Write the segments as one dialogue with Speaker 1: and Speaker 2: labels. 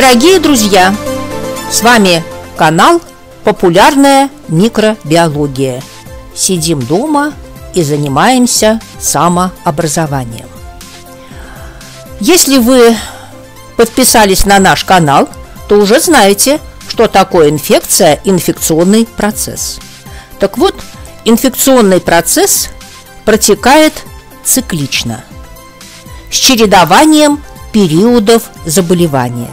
Speaker 1: Дорогие друзья, с вами канал «Популярная микробиология». Сидим дома и занимаемся самообразованием. Если вы подписались на наш канал, то уже знаете, что такое инфекция, инфекционный процесс. Так вот, инфекционный процесс протекает циклично, с чередованием периодов заболевания.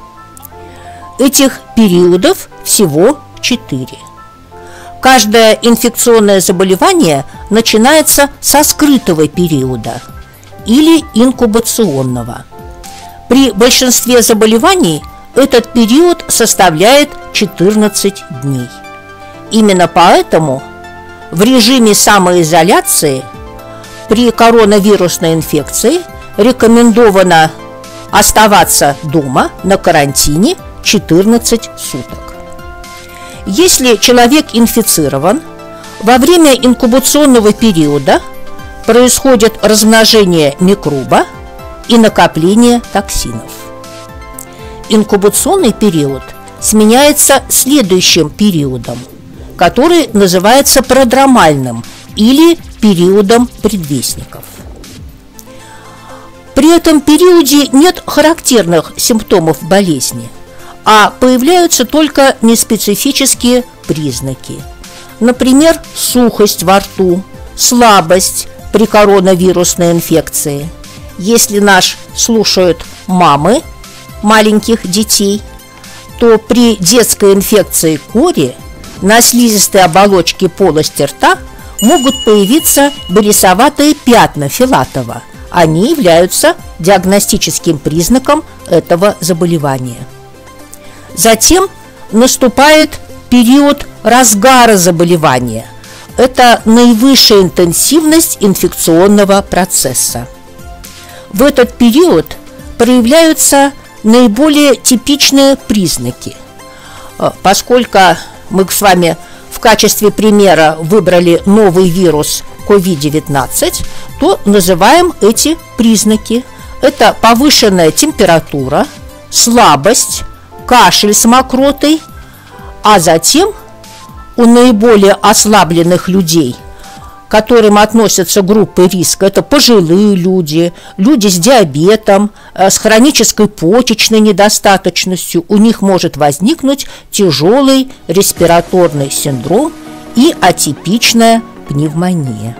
Speaker 1: Этих периодов всего 4. Каждое инфекционное заболевание начинается со скрытого периода или инкубационного. При большинстве заболеваний этот период составляет 14 дней. Именно поэтому в режиме самоизоляции при коронавирусной инфекции рекомендовано оставаться дома на карантине 14 суток. Если человек инфицирован, во время инкубационного периода происходит размножение микроба и накопление токсинов. Инкубационный период сменяется следующим периодом, который называется продромальным или периодом предвестников. При этом периоде нет характерных симптомов болезни, а появляются только неспецифические признаки. Например, сухость во рту, слабость при коронавирусной инфекции. Если нас слушают мамы маленьких детей, то при детской инфекции кори на слизистой оболочке полости рта могут появиться белесоватые пятна Филатова. Они являются диагностическим признаком этого заболевания. Затем наступает период разгара заболевания. Это наивысшая интенсивность инфекционного процесса. В этот период проявляются наиболее типичные признаки. Поскольку мы с вами в качестве примера выбрали новый вирус COVID-19, то называем эти признаки. Это повышенная температура, слабость, кашель с мокротой, а затем у наиболее ослабленных людей, к которым относятся группы риска, это пожилые люди, люди с диабетом, с хронической почечной недостаточностью, у них может возникнуть тяжелый респираторный синдром и атипичная пневмония.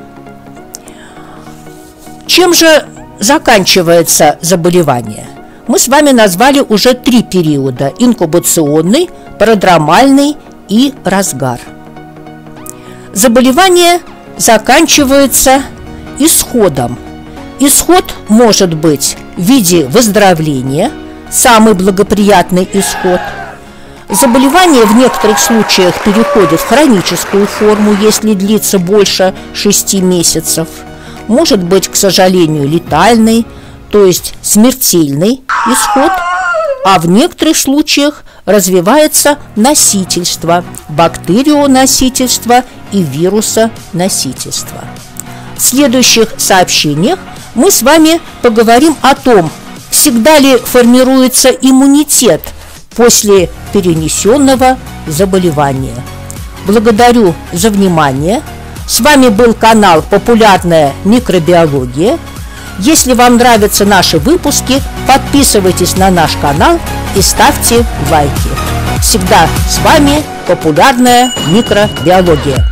Speaker 1: Чем же заканчивается заболевание? Мы с вами назвали уже 3 периода: инкубационный, продромальный и разгар. Заболевание заканчивается исходом. Исход может быть в виде выздоровления, самый благоприятный исход. Заболевание в некоторых случаях переходит в хроническую форму, если длится больше 6 месяцев. Может быть, к сожалению, летальный, то есть смертельный исход, а в некоторых случаях развивается носительство, бактерионосительство и вирусоносительство. В следующих сообщениях мы с вами поговорим о том, всегда ли формируется иммунитет после перенесенного заболевания. Благодарю за внимание. С вами был канал «Популярная микробиология». Если вам нравятся наши выпуски, подписывайтесь на наш канал и ставьте лайки. Всегда с вами популярная микробиология.